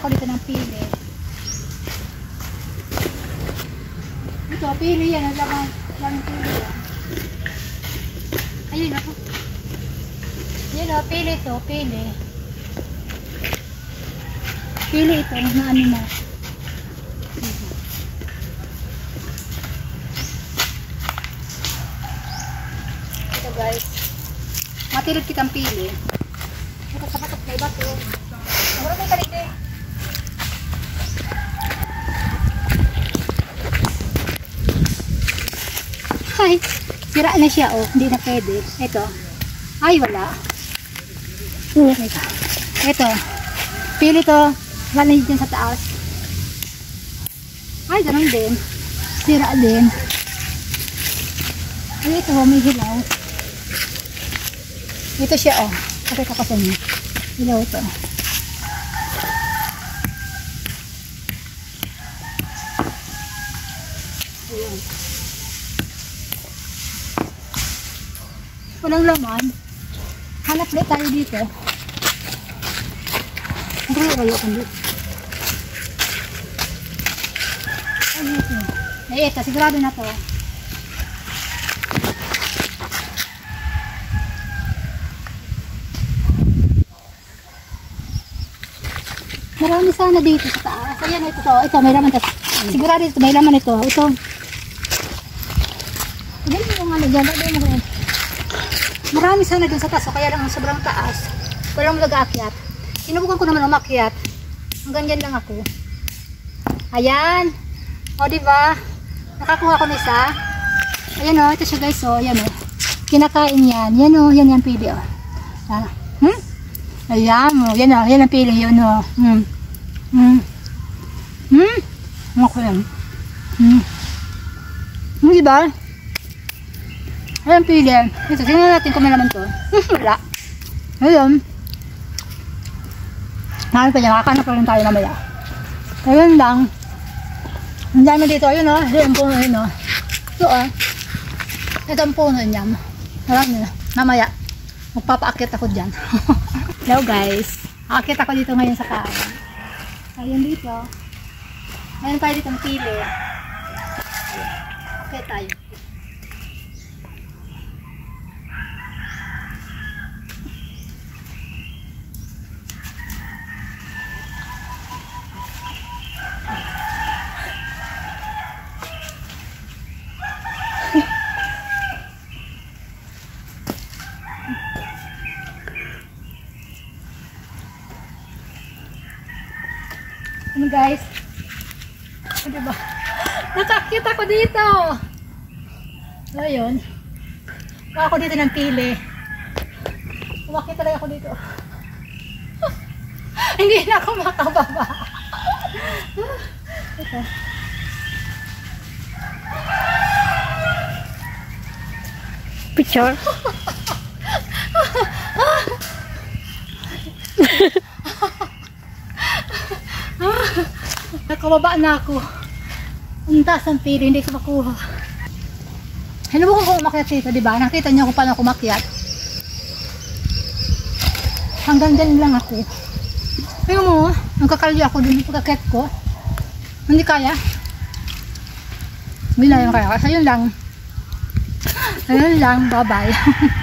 ako dito ng pili. Ito, pili yan. Ang lamang pili yan. Ayun ako. Yun o, pili ito, pili. Pili ito, na ano mo. Ito guys. Matilid kitang pili. Ito sa patok na iba ito. Wala may kalite. Ay, sira na siya oh. Hindi na pwede. Ito. Ay, wala. Ito. Pili to. Wala na dyan sa taas. Ay, ganun din. Sira din. Ay, ito. May hilaw. Ito siya oh. Pakita ko sa inyo. Hilaw ito. Ayan. Walang laman. Hanap ulit tayo dito. Ang kayo kung dito. Ay, ito. Ay, ito. Sigurado na to. Marami sana dito sa taas. Ayan, ito to. Ito, may laman to. Sigurado ito. May laman ito. Ito. Ayan yung ano dyan. Ayan yung marami sana dun sa taas, so kaya lang ang sobrang taas. Walang mag-aakyat. Sinubukan ko naman umakyat. Hanggang dyan lang ako. Ayan. O, diba? Nakakuha ko isa. Ayan o, ito siya guys o. Ayan o. Kinakain yan. Yan o, yan yan pili o. Ayan o. Yan o, yan ang pili yun o. Ako yan. Diba? Ayan pili. Ito, tingnan natin kung may laman to. Wala. Ayun. Nakal pa niya. Kakanak pa rin tayo namaya. Ayun lang. Ang dami dito. Ayun o. Ayun ang puno yun o. Ito o. Ito ang puno niyan. Marami na. Namaya. Magpapaakit ako dyan. Hello guys. Akit ako dito ngayon sa kain. Ayun dito. Ayun tayo dito ang pili. Akit tayo. Ano guys? O diba? Nakakita ko dito! Ayun. Ako dito ng pili. Umakit talaga ako dito. Hindi na ako makababa. Ito. Picture. Nakababa na ako. Ang taas ang pili, hindi ko makuha. Hinubukan ko umakyat dito, diba? Nakita niyo kung paano kumakyat. Hanggang dyan lang ako. Kaya mo, nagkakalyo ako dun yung pagkakyat ko. Hindi kaya. Hindi na yung kaya. Ayun lang. Ayun lang, bye bye.